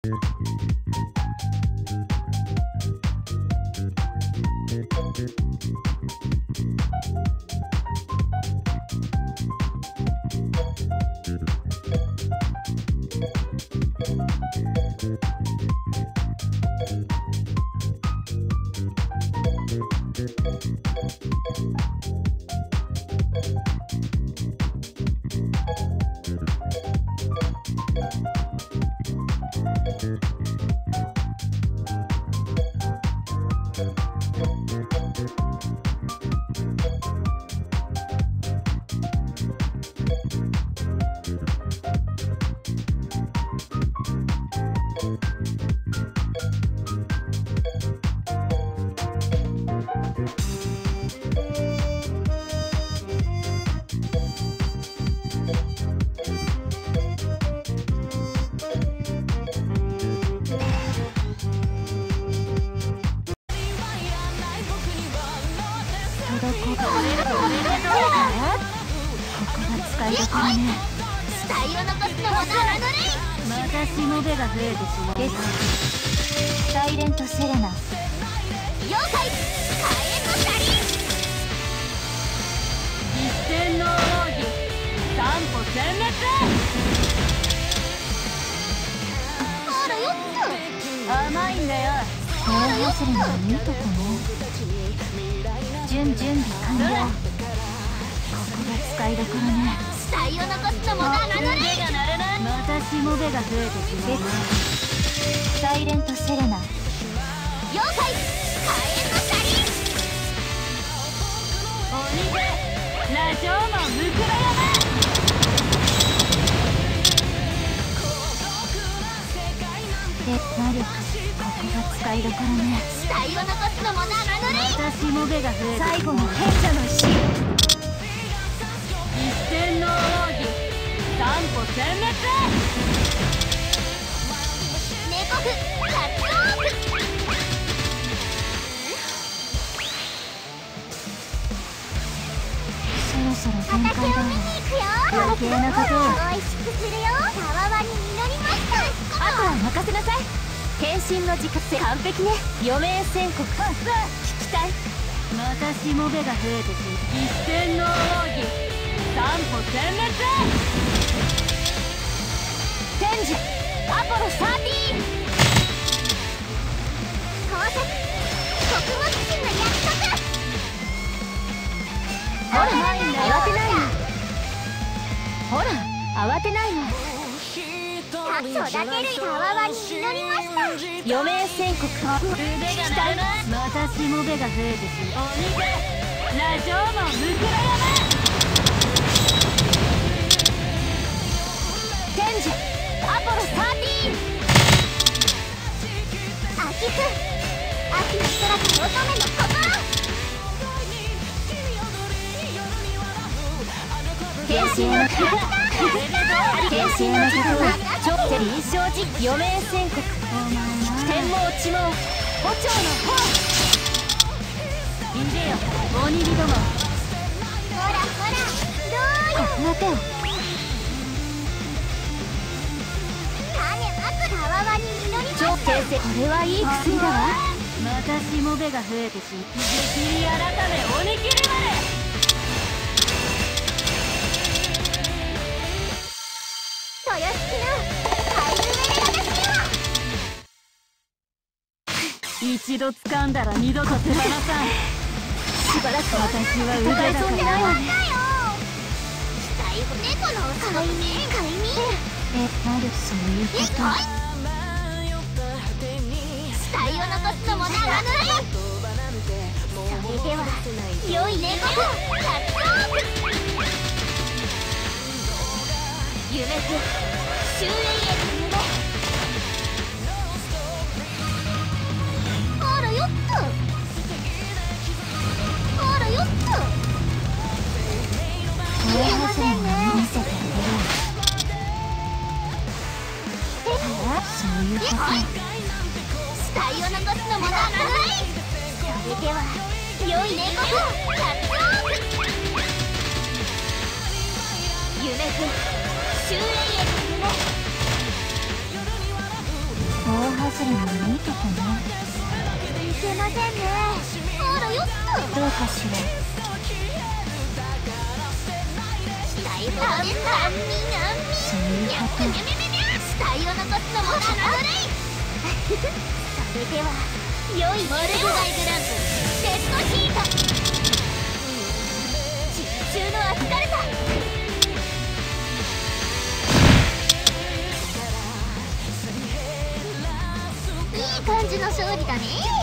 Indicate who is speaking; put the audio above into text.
Speaker 1: 私も目が増えてしまう。サイレントセレナ。
Speaker 2: 妖怪火炎のシャリ。
Speaker 1: 一戦の奥義、三歩殲滅。
Speaker 2: あらよっと。
Speaker 1: 甘いんだよ。これはセレナいいとこね。準備完了。ここが使いどころね。
Speaker 2: 死体を残すのもならぬれ。
Speaker 1: 私も目が増えてしまう。サイレントセレナ。
Speaker 2: 妖怪火炎のシャリ。
Speaker 1: 鬼でラジオマンムクラヤマ。魔力、ここが使いどころね。
Speaker 2: 死体を残すのもならぬれ。
Speaker 1: 私も目が増えて。
Speaker 2: 最後の賢者の石。
Speaker 1: 一戦の奥義、三歩殲滅。
Speaker 2: 猫譜カットオープ。
Speaker 1: そろそろ限界だわ。
Speaker 2: 余計
Speaker 1: なことを。
Speaker 2: 美味しくするよ。たわわに実りました。
Speaker 1: あとは任せなさい。変身の時間完璧ね。余命宣告。聞きたい。私も目が増えてしまう。一戦の奥義、三歩殲滅。天樹アポロ13。
Speaker 2: 工作穀物神の約束。
Speaker 1: ほら慌てないの。ほら慌てないの。
Speaker 2: 育てるたわわに実りました。
Speaker 1: 余命宣告。腕が鳴るな。私も目が増えてしまう。鬼でラジオマンムクラヤマ。天樹アポロ13。
Speaker 2: 秋風秋の空と乙女の心。
Speaker 1: 変身の曲変身の曲はちょっと臨床時余命宣告。天網地網胡蝶の方。いでよ鬼火ども。
Speaker 2: ほらほらどうよ。
Speaker 1: 待てよ。
Speaker 2: 種まくたわわに実りました。
Speaker 1: 超先生、これはいい薬だわ。私も目が増えてしまう。激り改め鬼切りまで。
Speaker 2: 豊洲のハイルメレガだしは。
Speaker 1: 一度掴んだら二度と手放さん。しばらく私は腕だからないわね。
Speaker 2: 猫の快眠
Speaker 1: なるそういうこと。
Speaker 2: 死体を残すのもならぬれ。それでは良い猫をカットオープ。夢と終焉への夢。あらよっとあらよっと。
Speaker 1: これはそれも見せてあげる。そういうこと。
Speaker 2: 死体を残すのもならない。それでは良い猫をカットオープ。夢と終焉への夢。
Speaker 1: ズルにいいとこね。
Speaker 2: いけませんね。あらよっと。
Speaker 1: どうかしら。
Speaker 2: 死体ほどでなんみなんみ。
Speaker 1: そういうこと。
Speaker 2: 死体を残すのも侮れい。それでは良いモルグバイグランプデッドヒート。実中のアスカルタ。いい感じの勝利だね。